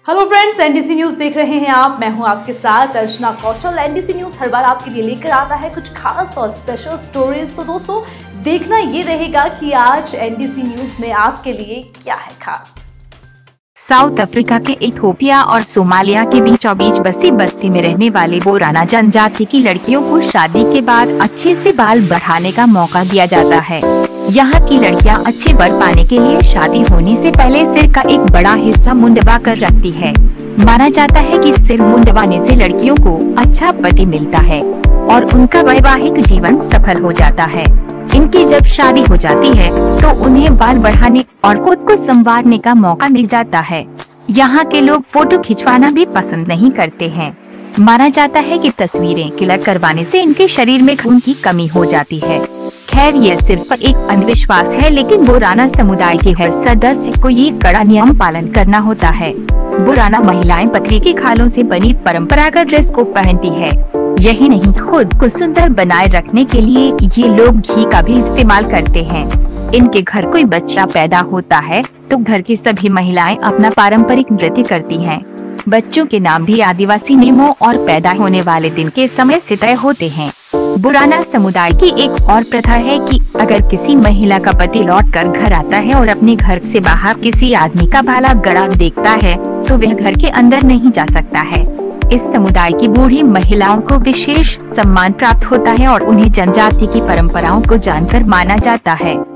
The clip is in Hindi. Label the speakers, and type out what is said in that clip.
Speaker 1: हेलो फ्रेंड्स, एनडीसी न्यूज देख रहे हैं आप। मैं हूं आपके साथ अर्चना कौशल। एनडीसी न्यूज हर बार आपके लिए लेकर आता है कुछ खास और स्पेशल स्टोरीज। तो दोस्तों, देखना ये रहेगा कि आज एनडीसी न्यूज में आपके लिए क्या है खास।
Speaker 2: साउथ अफ्रीका के इथियोपिया और सोमालिया के बीचों बीच बसी बस्ती में रहने वाले बोराना जनजाति की लड़कियों को शादी के बाद अच्छे से बाल बढ़ाने का मौका दिया जाता है। यहाँ की लड़कियाँ अच्छे वर पाने के लिए शादी होने से पहले सिर का एक बड़ा हिस्सा मुंडवा कर रखती है। माना जाता है कि सिर मुंडवाने से लड़कियों को अच्छा पति मिलता है और उनका वैवाहिक जीवन सफल हो जाता है। इनकी जब शादी हो जाती है तो उन्हें बाल बढ़ाने और खुद को संवारने का मौका मिल जाता है। यहाँ के लोग फोटो खिंचवाना भी पसंद नहीं करते हैं। माना जाता है कि तस्वीरें क्लिक करवाने से इनके शरीर में खून की कमी हो जाती है। खैर, ये सिर्फ एक अंधविश्वास है, लेकिन बोराना समुदाय के हर सदस्य को ये कड़ा नियम पालन करना होता है। बोराना महिलाएं बकरी की खालों से बनी परंपरागत ड्रेस को पहनती है। यही नहीं, खुद को सुंदर बनाए रखने के लिए ये लोग घी का भी इस्तेमाल करते हैं। इनके घर कोई बच्चा पैदा होता है तो घर की सभी महिलाएं अपना पारंपरिक नृत्य करती हैं। बच्चों के नाम भी आदिवासी नियमों और पैदा होने वाले दिन के समय से तय होते हैं। बोराना समुदाय की एक और प्रथा है कि अगर किसी महिला का पति लौटकर घर आता है और अपने घर से बाहर किसी आदमी का भाला गड़ा देखता है तो वह घर के अंदर नहीं जा सकता है। इस समुदाय की बूढ़ी महिलाओं को विशेष सम्मान प्राप्त होता है और उन्हें जनजाति की परंपराओं को जानकर माना जाता है।